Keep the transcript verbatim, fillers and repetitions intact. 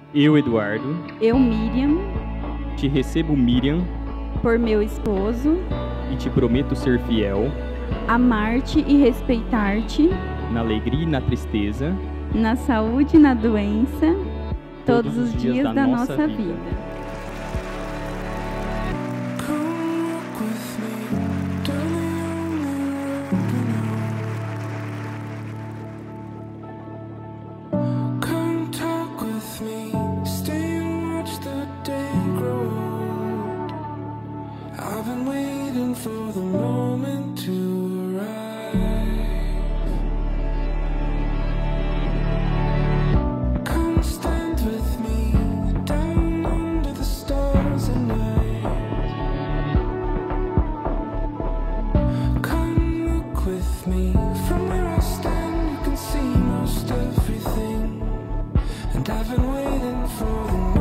Eu, Eduardo, Eu, Miriam, te recebo, Miriam, por meu esposo, e te prometo ser fiel amar-te e respeitar-te, na alegria e na tristeza, na saúde e na doença, todos, os dias, da, nossa, vida. vida. I've been waiting for the moment to arrive. Come stand with me down under the stars at night. Come look with me from where I stand. You can see most everything. And I've been waiting for the moment.